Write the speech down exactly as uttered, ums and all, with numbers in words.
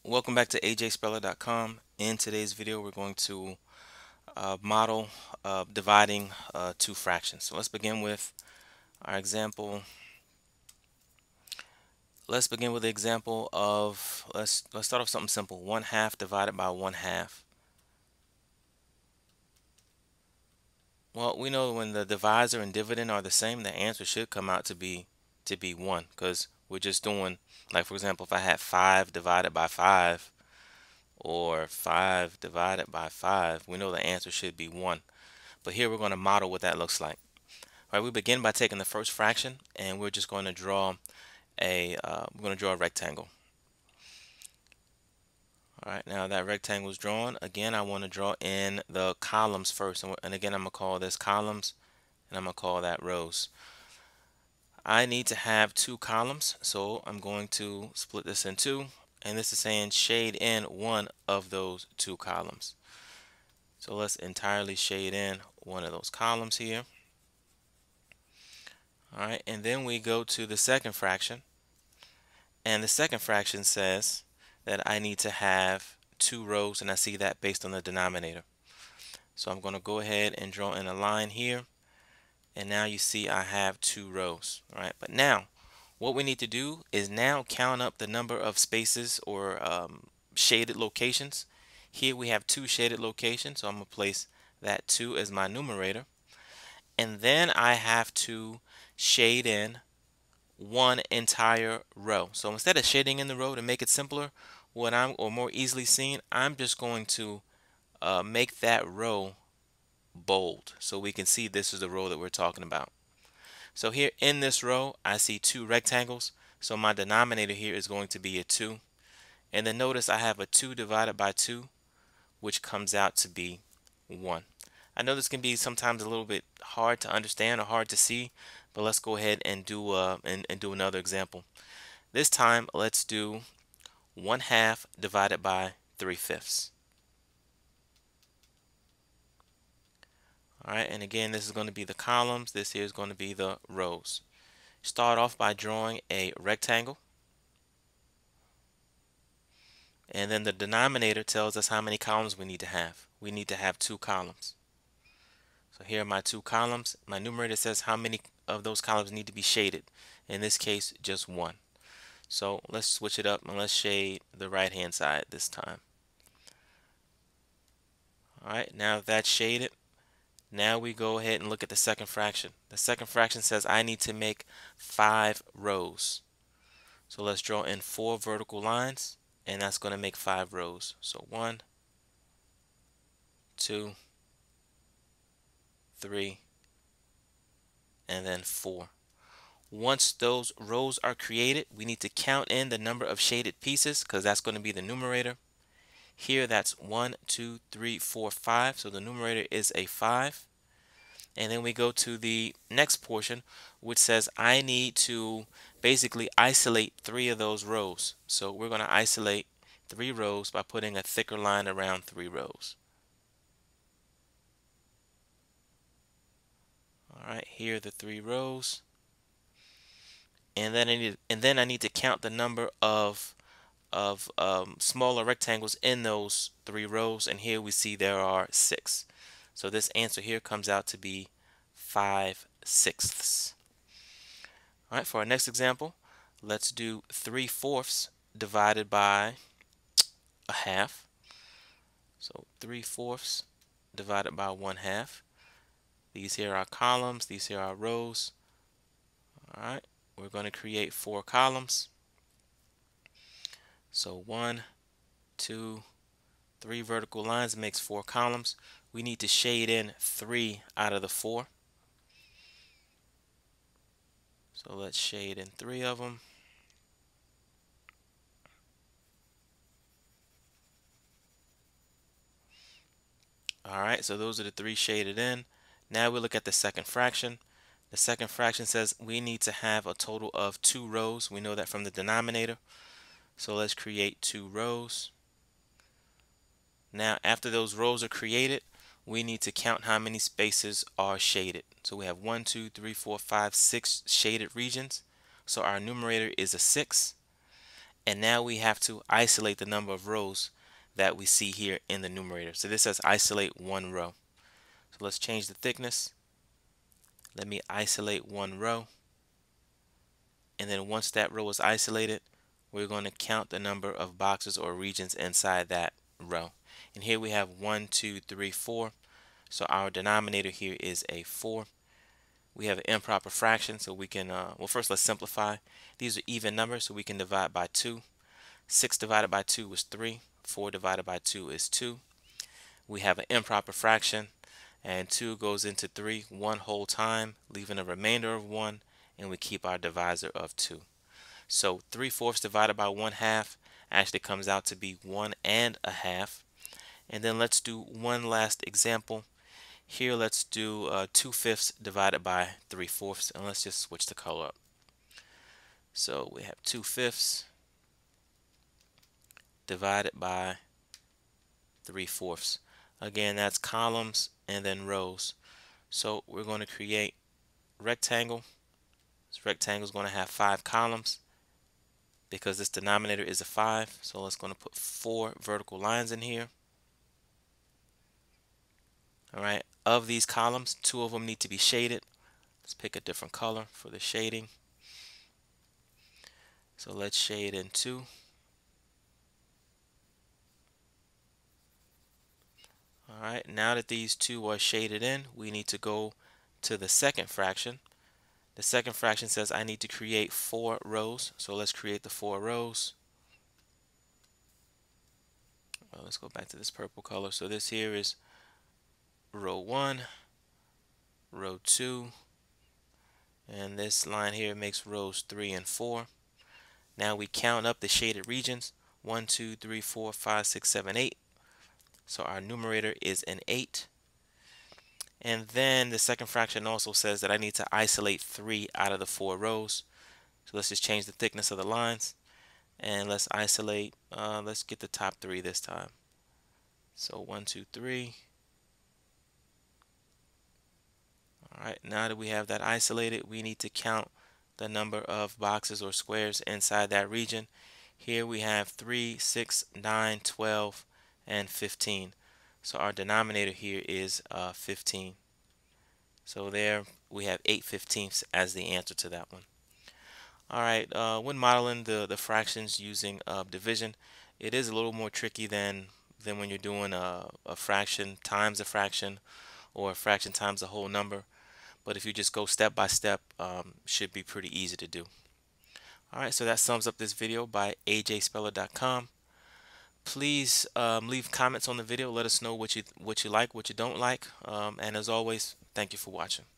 Welcome back to A J Speller dot com. In today's video, we're going to uh, model uh, dividing uh, two fractions. So let's begin with our example. Let's begin with the example of let's let's start off something simple. One half divided by one half. Well, we know when the divisor and dividend are the same, the answer should come out to be to be one, because we're just doing, like, for example, if I had five divided by five or five divided by five, we know the answer should be one. But here we're going to model what that looks like. All right, we begin by taking the first fraction, and we're just going to draw a uh, we're going to draw a rectangle. All right, now that rectangle is drawn, again I want to draw in the columns first, and, and again I'm going to call this columns, and I'm going to call that rows. I need to have two columns, so I'm going to split this in two, and this is saying shade in one of those two columns. So let's entirely shade in one of those columns here. All right, and then we go to the second fraction, and the second fraction says that I need to have two rows, and I see that based on the denominator. So I'm going to go ahead and draw in a line here, and now you see I have two rows. All right, but now what we need to do is now count up the number of spaces or um, shaded locations. Here we have two shaded locations, so I'm going to place that two as my numerator, and then I have to shade in one entire row. So instead of shading in the row to make it simpler, what I'm or more easily seen, I'm just going to uh, make that row bold so we can see this is the row that we're talking about. So here in this row, I see two rectangles, so my denominator here is going to be a two. And then notice I have a two divided by two, which comes out to be one. I know this can be sometimes a little bit hard to understand or hard to see, but let's go ahead and do uh, and, and do another example. This time, let's do one half divided by three fifths. All right, and again, this is going to be the columns. This here is going to be the rows. Start off by drawing a rectangle, and then the denominator tells us how many columns we need to have. We need to have two columns. So here are my two columns. My numerator says how many of those columns need to be shaded. In this case, just one. So let's switch it up and let's shade the right hand side this time. Alright, now that's shaded, now we go ahead and look at the second fraction. The second fraction says I need to make five rows. So let's draw in four vertical lines, and that's going to make five rows. So one, two, three, and then four. Once those rows are created, we need to count in the number of shaded pieces, because that's going to be the numerator. Here that's one, two, three, four, five. So the numerator is a five. And then we go to the next portion, which says I need to basically isolate three of those rows. So we're going to isolate three rows by putting a thicker line around three rows. All right, here are the three rows. And then I need, and then I need to count the number of of um, smaller rectangles in those three rows, and here we see there are six. So this answer here comes out to be five sixths. All right, for our next example, let's do three fourths divided by a half. So three fourths divided by one half. These here are columns, these here are rows. All right, we're going to create four columns. So one, two, three vertical lines makes four columns. We need to shade in three out of the four. So let's shade in three of them. All right, so those are the three shaded in. Now we look at the second fraction. The second fraction says we need to have a total of two rows. We know that from the denominator. So let's create two rows. Now, after those rows are created, we need to count how many spaces are shaded. So we have one, two, three, four, five, six shaded regions. So our numerator is a six. And now we have to isolate the number of rows that we see here in the numerator. So this says isolate one row. So let's change the thickness. Let me isolate one row. And then once that row is isolated, we're going to count the number of boxes or regions inside that row. And here we have one, two, three, four. So our denominator here is a four. We have an improper fraction, so we can, uh, well, first let's simplify. These are even numbers, so we can divide by two. six divided by two is three. four divided by two is two. We have an improper fraction, and two goes into three one whole time, leaving a remainder of one, and we keep our divisor of two. So three fourths divided by one half actually comes out to be one and a half. And then let's do one last example. Here let's do uh, two fifths divided by three fourths, and let's just switch the color up. So we have two fifths divided by three fourths. Again, that's columns and then rows. So we're going to create rectangle. This rectangle is going to have five columns because this denominator is a five. So let's going to put four vertical lines in here. All right, of these columns, two of them need to be shaded. Let's pick a different color for the shading. So let's shade in two. All right, now that these two are shaded in, we need to go to the second fraction. The second fraction says I need to create four rows. So let's create the four rows. Well, let's go back to this purple color. So this here is row one, row two, and this line here makes rows three and four. Now we count up the shaded regions. one, two, three, four, five, six, seven, eight. So our numerator is an eight. And then the second fraction also says that I need to isolate three out of the four rows. So let's just change the thickness of the lines. And let's isolate, uh, let's get the top three this time. So one, two, three. All right, now that we have that isolated, we need to count the number of boxes or squares inside that region. Here we have three, six, nine, twelve, and fifteen. So our denominator here is uh, fifteen. So there we have eight fifteenths as the answer to that one. All right, uh, when modeling the, the fractions using uh, division, it is a little more tricky than, than when you're doing a, a fraction times a fraction or a fraction times a whole number. But if you just go step by step, um, should be pretty easy to do. All right, so that sums up this video by A J Speller dot com. Please um, leave comments on the video. Let us know what you what you like, what you don't like. Um, and as always, thank you for watching.